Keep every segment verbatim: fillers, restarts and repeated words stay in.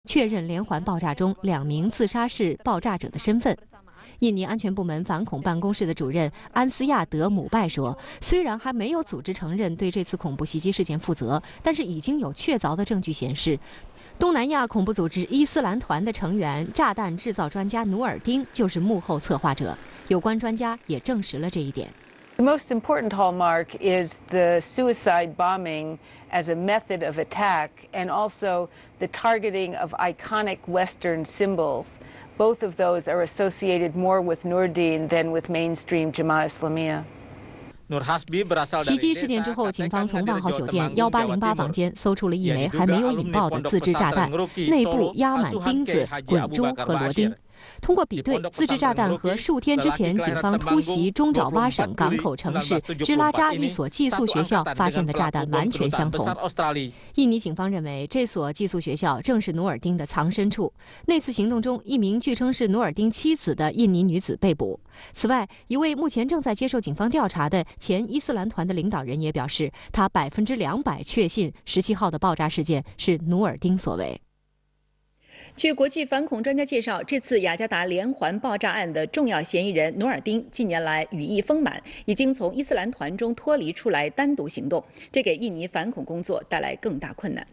确认连环爆炸中两名自杀式爆炸者的身份。印尼安全部门反恐办公室的主任安斯亚德姆拜说，虽然还没有组织承认对这次恐怖袭击事件负责，但是已经有确凿的证据显示，东南亚恐怖组织伊斯兰团的成员、炸弹制造专家努尔丁就是幕后策划者。有关专家也证实了这一点。 The most important hallmark is the suicide bombing as a method of attack and also the targeting of iconic Western symbols. Both of those are associated more with Nurdin than with mainstream Jemaah Islamiyah. 袭击事件之后，警方从万豪酒店幺八零八房间搜出了一枚还没有引爆的自制炸弹，内部压满钉子、滚珠和螺钉。 通过比对，自制炸弹和数天之前警方突袭中爪哇省港口城市芝拉扎一所寄宿学校发现的炸弹完全相同。印尼警方认为，这所寄宿学校正是努尔丁的藏身处。那次行动中，一名据称是努尔丁妻子的印尼女子被捕。此外，一位目前正在接受警方调查的前伊斯兰团的领导人也表示，他百分之两百确信十七号的爆炸事件是努尔丁所为。 据国际反恐专家介绍，这次雅加达连环爆炸案的重要嫌疑人努尔丁近年来羽翼丰满，已经从伊斯兰团中脱离出来，单独行动，这给印尼反恐工作带来更大困难。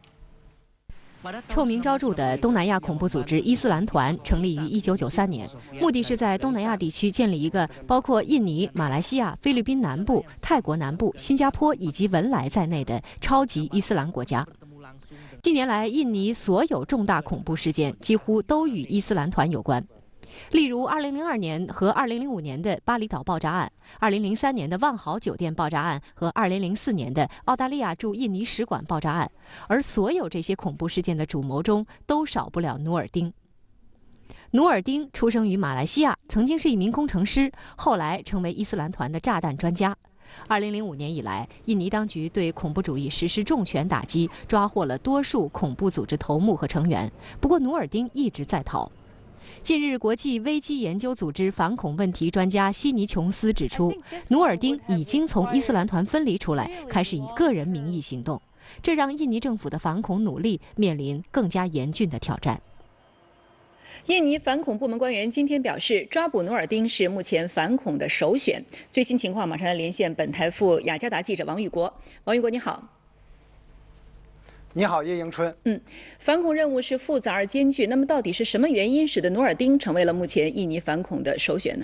臭名昭著的东南亚恐怖组织伊斯兰团成立于一九九三年，目的是在东南亚地区建立一个包括印尼、马来西亚、菲律宾南部、泰国南部、新加坡以及文莱在内的超级伊斯兰国家。 近年来，印尼所有重大恐怖事件几乎都与伊斯兰团有关，例如二零零二年和二零零五年的巴厘岛爆炸案、二零零三年的万豪酒店爆炸案和二零零四年的澳大利亚驻印尼使馆爆炸案。而所有这些恐怖事件的主谋中，都少不了努尔丁。努尔丁出生于马来西亚，曾经是一名工程师，后来成为伊斯兰团的炸弹专家。 二零零五年以来，印尼当局对恐怖主义实施重拳打击，抓获了多数恐怖组织头目和成员。不过，努尔丁一直在逃。近日，国际危机研究组织反恐问题专家悉尼琼斯指出，努尔丁已经从伊斯兰团分离出来，开始以个人名义行动，这让印尼政府的反恐努力面临更加严峻的挑战。 印尼反恐部门官员今天表示，抓捕努尔丁是目前反恐的首选。最新情况，马上来连线本台副雅加达记者王玉国。王玉国，你好。 你好，叶迎春。 嗯，反恐任务是复杂而艰巨，那么到底是什么原因使得努尔丁成为了目前印尼反恐的首选呢？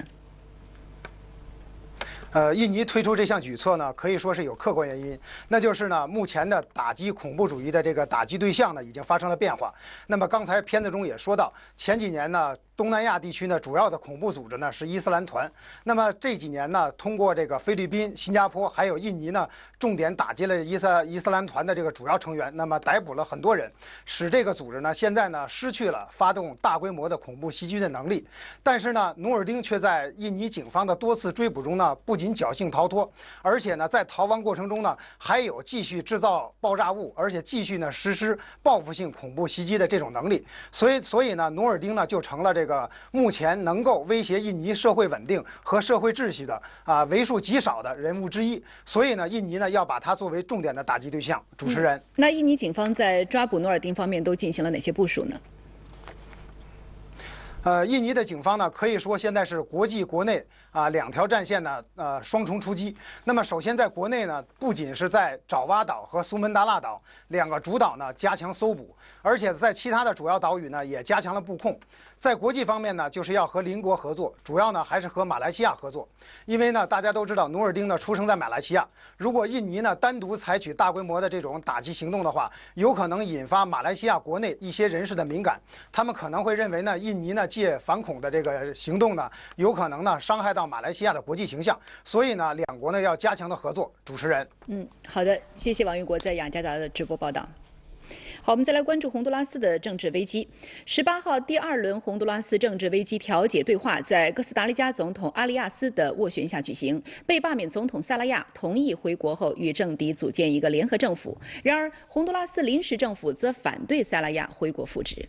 呃，印尼推出这项举措呢，可以说是有客观原因，那就是呢，目前的打击恐怖主义的这个打击对象呢，已经发生了变化。那么刚才片子中也说到，前几年呢，东南亚地区呢，主要的恐怖组织呢是伊斯兰团。那么这几年呢，通过这个菲律宾、新加坡还有印尼呢，重点打击了伊斯伊斯兰团的这个主要成员，那么逮捕了很多人，使这个组织呢现在呢失去了发动大规模的恐怖袭击的能力。但是呢，努尔丁却在印尼警方的多次追捕中呢，不仅 侥幸逃脱，而且呢，在逃亡过程中呢，还有继续制造爆炸物，而且继续呢实施报复性恐怖袭击的这种能力。所以，所以呢，努尔丁呢就成了这个目前能够威胁印尼社会稳定和社会秩序的啊为数极少的人物之一。所以呢，印尼呢要把他作为重点的打击对象。主持人， 嗯、那印尼警方在抓捕努尔丁方面都进行了哪些部署呢？ 呃，印尼的警方呢，可以说现在是国际国内啊两条战线呢，呃双重出击。那么首先在国内呢，不仅是在爪哇岛和苏门答腊岛两个主岛呢加强搜捕，而且在其他的主要岛屿呢也加强了布控。在国际方面呢，就是要和邻国合作，主要呢还是和马来西亚合作，因为呢大家都知道努尔丁呢出生在马来西亚，如果印尼呢单独采取大规模的这种打击行动的话，有可能引发马来西亚国内一些人士的敏感，他们可能会认为呢印尼呢 借反恐的这个行动呢，有可能呢伤害到马来西亚的国际形象，所以呢，两国呢要加强的合作。主持人， 嗯，好的，谢谢王玉国在雅加达的直播报道。好，我们再来关注洪都拉斯的政治危机。十八号，第二轮洪都拉斯政治危机调解对话在哥斯达黎加总统阿里亚斯的斡旋下举行。被罢免总统塞拉亚同意回国后与政敌组建一个联合政府，然而洪都拉斯临时政府则反对塞拉亚回国复职。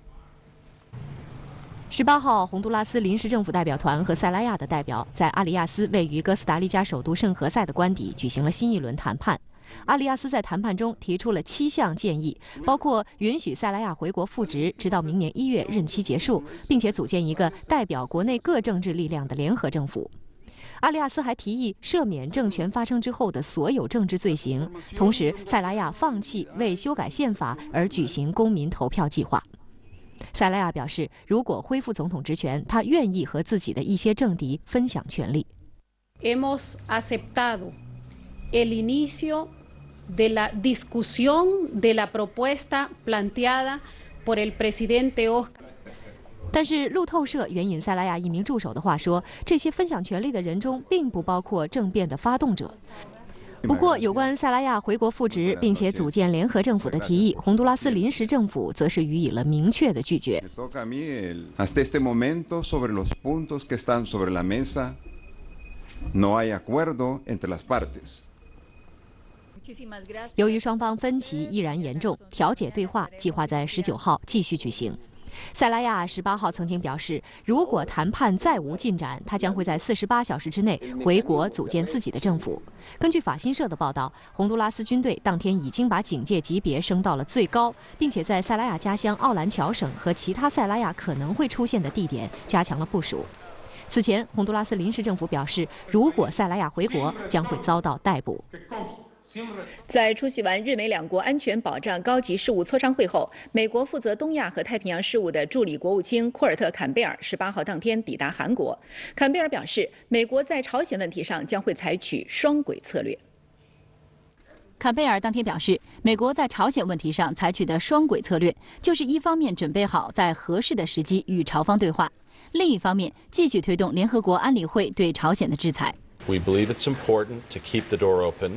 十八号，洪都拉斯临时政府代表团和塞拉亚的代表在阿里亚斯位于哥斯达黎加首都圣何塞的官邸举行了新一轮谈判。 阿里亚斯在谈判中提出了七项建议，包括允许塞拉亚回国复职，直到明年一月任期结束，并且组建一个代表国内各政治力量的联合政府。阿里亚斯还提议赦免政权发生之后的所有政治罪行，同时塞拉亚放弃为修改宪法而举行公民投票计划。塞拉亚表示，如果恢复总统职权，他愿意和自己的一些政敌分享权力。 Hemos aceptado el inicio de la discusión de la propuesta planteada por el presidente Oscar。 但是路透社援引塞拉亚一名助手的话说，这些分享权力的人中并不包括政变的发动者。不过，有关塞拉亚回国复职并且组建联合政府的提议，洪都拉斯临时政府则是予以了明确的拒绝。 Hasta este momento, sobre los puntos que están sobre la mesa, no hay acuerdo entre las partes。 由于双方分歧依然严重，调解对话计划在十九号继续举行。塞拉亚十八号曾经表示，如果谈判再无进展，他将会在四十八小时之内回国组建自己的政府。根据法新社的报道，洪都拉斯军队当天已经把警戒级别升到了最高，并且在塞拉亚家乡奥兰乔省和其他塞拉亚可能会出现的地点加强了部署。此前，洪都拉斯临时政府表示，如果塞拉亚回国，将会遭到逮捕。 在出席完日美两国安全保障高级事务磋商会后，美国负责东亚和太平洋事务的助理国务卿库尔特·坎贝尔十八号当天抵达韩国。坎贝尔表示，美国在朝鲜问题上将会采取双轨策略。 坎贝尔当天表示，美国在朝鲜问题上采取的双轨策略，就是一方面准备好在合适的时机与朝方对话，另一方面继续推动联合国安理会对朝鲜的制裁。 We believe it's important to keep the door open,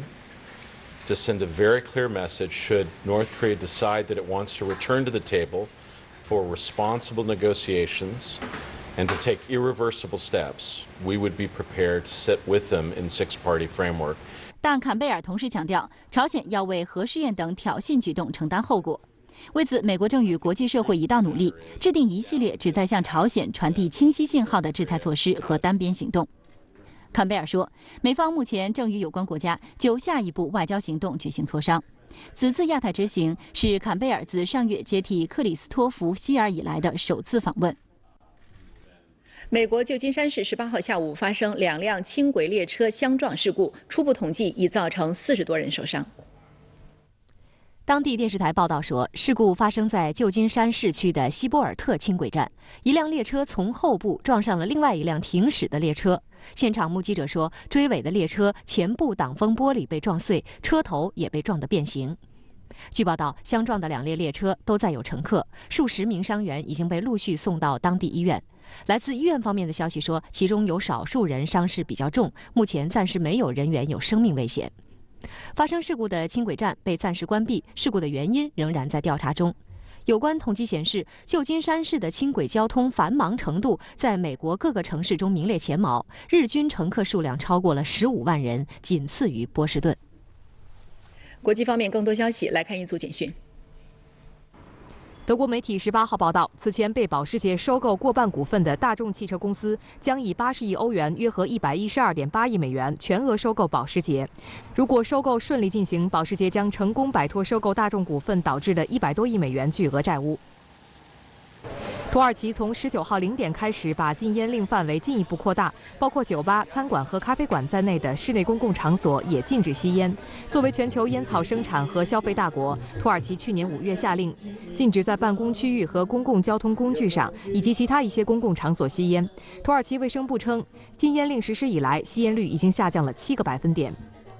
to send a very clear message should North Korea decide that it wants to return to the table for responsible negotiations and to take irreversible steps. We would be prepared to sit with them in six-party framework. 但坎贝尔同时强调，朝鲜要为核试验等挑衅举动承担后果。为此，美国正与国际社会一道努力，制定一系列旨在向朝鲜传递清晰信号的制裁措施和单边行动。坎贝尔说，美方目前正与有关国家就下一步外交行动举行磋商。此次亚太之行是坎贝尔自上月接替克里斯托弗·希尔以来的首次访问。 美国旧金山市十八号下午发生两辆轻轨列车相撞事故，初步统计已造成四十多人受伤。 当地电视台报道说，事故发生在旧金山市区的西波尔特轻轨站，一辆列车从后部撞上了另外一辆停驶的列车。现场目击者说，追尾的列车前部挡风玻璃被撞碎，车头也被撞得变形。据报道，相撞的两列列车都载有乘客，数十名伤员已经被陆续送到当地医院。来自医院方面的消息说，其中有少数人伤势比较重，目前暂时没有人员有生命危险。发生事故的轻轨站被暂时关闭，事故的原因仍然在调查中。有关统计显示，旧金山市的轻轨交通繁忙程度在美国各个城市中名列前茅，日均乘客数量超过了十五万人，仅次于波士顿。 国际方面更多消息，来看一组简讯。 德国媒体十八号报道，此前被保时捷收购过半股份的大众汽车公司将以八十亿欧元（约合一百一十二点八亿美元）全额收购保时捷。如果收购顺利进行，保时捷将成功摆脱收购大众股份导致的一百多亿美元巨额债务。土耳其从十九号零点开始把禁烟令范围进一步扩大，包括酒吧、餐馆和咖啡馆在内的室内公共场所也禁止吸烟。作为全球烟草生产和消费大国，土耳其去年五月下令，禁止在办公区域和公共交通工具上以及其他一些公共场所吸烟。土耳其卫生部称，禁烟令实施以来，吸烟率已经下降了七个百分点。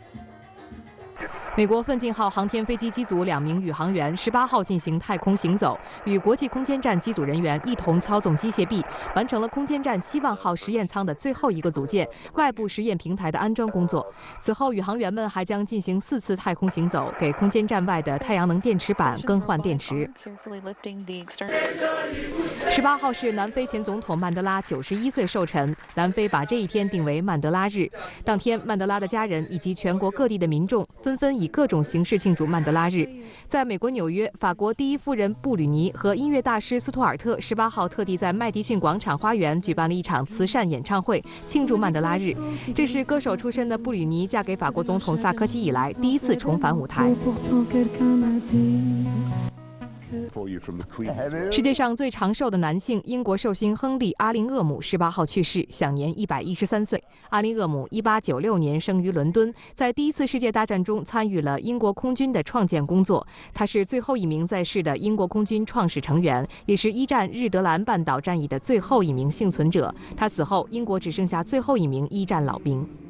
美国奋进号航天飞机机组两名宇航员十八号进行太空行走，与国际空间站机组人员一同操纵机械臂，完成了空间站希望号实验舱的最后一个组件外部实验平台的安装工作。此后，宇航员们还将进行四次太空行走，给空间站外的太阳能电池板更换电池。十八号是南非前总统曼德拉九十一岁寿辰，南非把这一天定为曼德拉日。当天，曼德拉的家人以及全国各地的民众纷纷以以各种形式庆祝曼德拉日。在美国纽约，法国第一夫人布吕尼和音乐大师斯图尔特十八号特地在麦迪逊广场花园举办了一场慈善演唱会，庆祝曼德拉日。这是歌手出身的布吕尼嫁给法国总统萨科齐以来第一次重返舞台。世界上最长寿的男性，英国寿星亨利·阿林厄姆十八号去世，享年一百一十三岁。阿林厄姆一八九六年生于伦敦，在第一次世界大战中参与了英国空军的创建工作。他是最后一名在世的英国空军创始成员，也是一战日德兰半岛战役的最后一名幸存者。他死后，英国只剩下最后一名一战老兵。